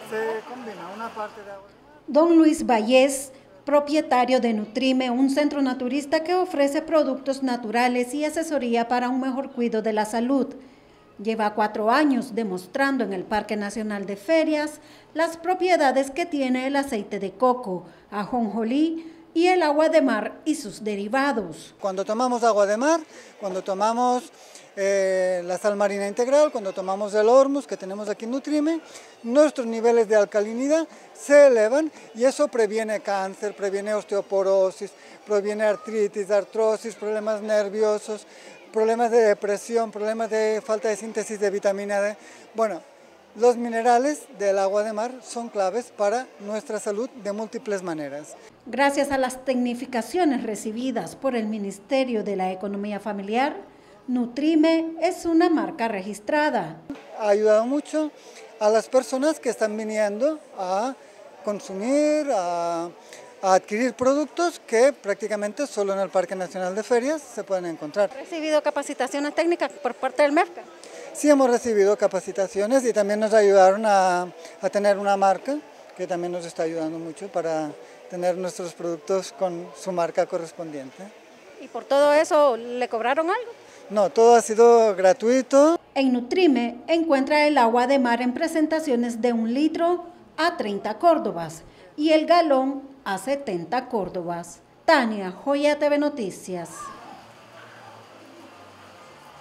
Se combina una parte de agua. Don Luis Vallés, propietario de Nutrime, un centro naturista que ofrece productos naturales y asesoría para un mejor cuidado de la salud. Lleva 4 años demostrando en el Parque Nacional de Ferias las propiedades que tiene el aceite de coco, ajonjolí y el agua de mar y sus derivados. Cuando tomamos agua de mar, cuando tomamos la sal marina integral, cuando tomamos el Hormuz que tenemos aquí en Nutrime, nuestros niveles de alcalinidad se elevan y eso previene cáncer, previene osteoporosis, previene artritis, artrosis, problemas nerviosos, problemas de depresión, problemas de falta de síntesis de vitamina D. Bueno, los minerales del agua de mar son claves para nuestra salud de múltiples maneras. Gracias a las tecnificaciones recibidas por el Ministerio de la Economía Familiar, Nutrime es una marca registrada. Ha ayudado mucho a las personas que están viniendo a consumir, a adquirir productos que prácticamente solo en el Parque Nacional de Ferias se pueden encontrar. ¿Ha recibido capacitaciones técnicas por parte del MEFCA? Sí, hemos recibido capacitaciones y también nos ayudaron a tener una marca que también nos está ayudando mucho para tener nuestros productos con su marca correspondiente. ¿Y por todo eso le cobraron algo? No, todo ha sido gratuito. En Nutrime encuentra el agua de mar en presentaciones de 1 litro a 30 córdobas y el galón a 70 córdobas. Tania, Joya TV Noticias.